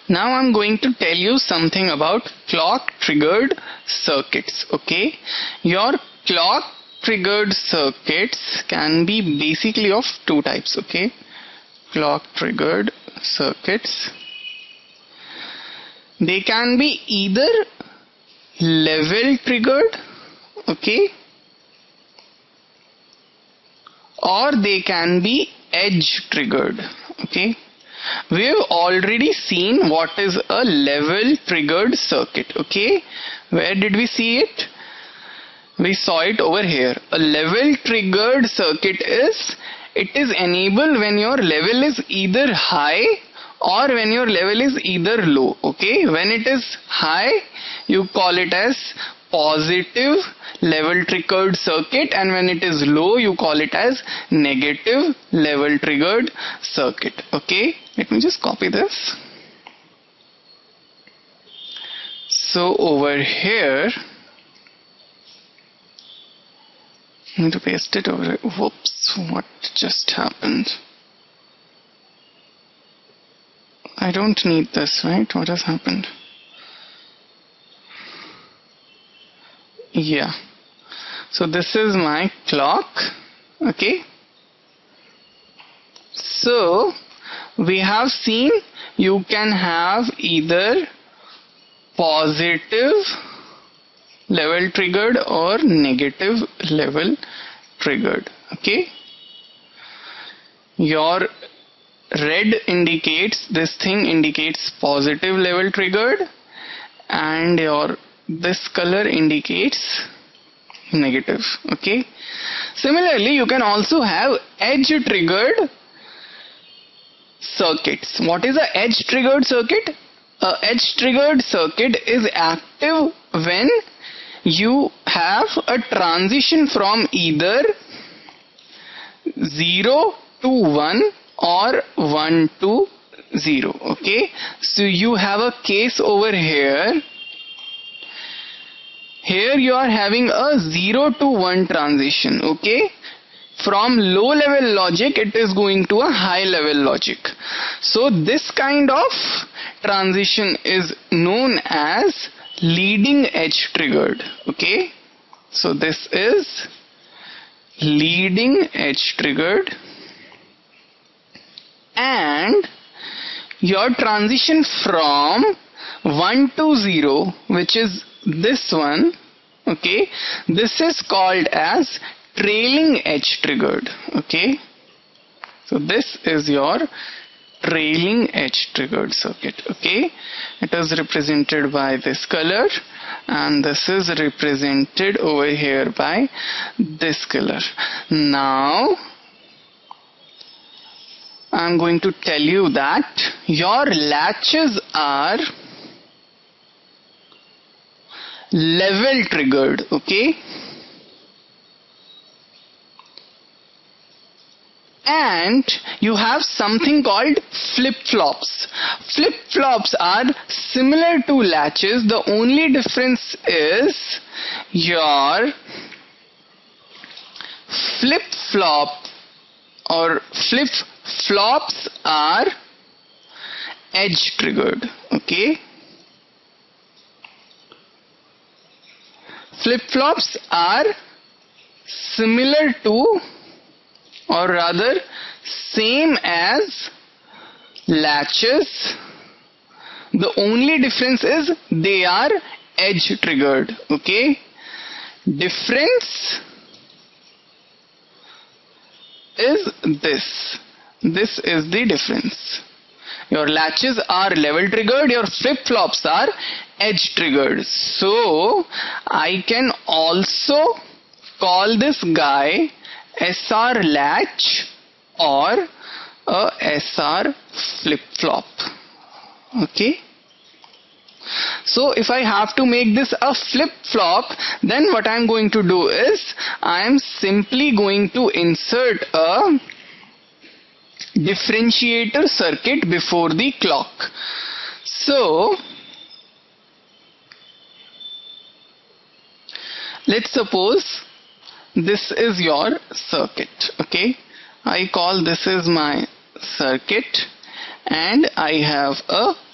Now I'm going to tell you something about clock triggered circuits. Okay, your clock triggered circuits can be basically of two types. Okay, clock triggered circuits, they can be either level triggered, okay, or they can be edge triggered. Okay, we have already seen what is a level triggered circuit. Okay, where did we see it? We saw it over here. A level triggered circuit is, it is enabled when your level is either high or when your level is either low. Okay, when it is high you call it as positive level triggered circuit, and when it is low you call it as negative level triggered circuit. Okay, let me just copy this. So over here, I need to paste it over. Whoops, what just happened? I don't need this, right? What has happened? Yeah, so this is my clock. Okay, so we have seen you can have either positive level triggered or negative level triggered. Okay, your red indicates, this thing indicates positive level triggered, and your this color indicates negative. Okay, similarly you can also have edge triggered circuits. What is a edge triggered circuit? A edge triggered circuit is active when you have a transition from either 0 to 1 or 1 to 0. Okay, so you have a case over here. Here you are having a 0 to 1 transition. Okay, from low level logic it is going to a high level logic. So this kind of transition is known as leading edge triggered. Okay, so this is leading edge triggered, and your transition from 1 to 0, which is this one, okay, this is called as trailing edge triggered. Okay, so this is your trailing edge triggered circuit. Okay, it is represented by this color, and this is represented over here by this color. Now I'm going to tell you that your latches are level triggered. Okay, and you have something called flip-flops. Flip-flops are similar to latches. The only difference is your flip-flop or flip-flops are edge triggered. Okay, flip-flops are similar to, or rather same as, latches. The only difference is they are edge triggered. Okay, difference is this. This is the difference. Your latches are level triggered, your flip-flops are edge triggered. So I can also call this guy SR latch or a SR flip-flop. Okay, so if I have to make this a flip-flop, then what I am going to do is I am simply going to insert a differentiator circuit before the clock. So let's suppose this is your circuit. Okay, I call this is my circuit, and I have a